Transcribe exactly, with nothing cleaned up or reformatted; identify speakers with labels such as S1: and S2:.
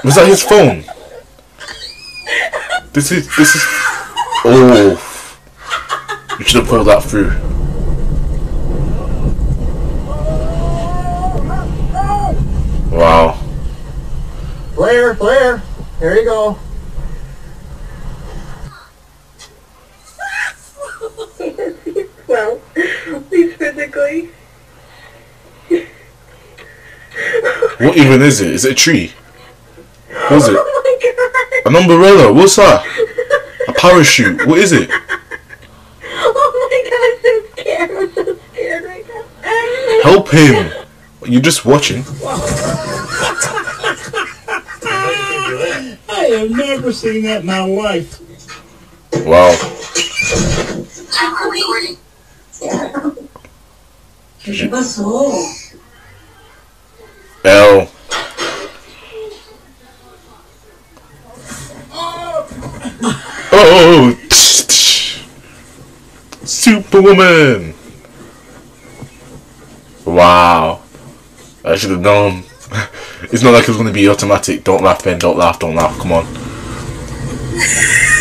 S1: Was that his phone? This is this is. Oh, you should have pulled that through. Wow.
S2: Blair, Blair, here you go.
S3: Well, at least physically.
S1: What even is it? Is it a tree? What is it?
S3: Oh my god!
S1: An umbrella? What's that? A parachute? What is it?
S3: Oh my god, I'm so scared. I'm so scared right now.
S1: Help him! You're just watching.
S4: I have never seen that in my life.
S1: Wow.
S5: I'm recording.
S6: ¿Qué pasó?
S1: L. Oh! Superwoman! Wow. I should have known. It's not like it was going to be automatic. Don't laugh, Ben. Don't laugh. Don't laugh. Come on.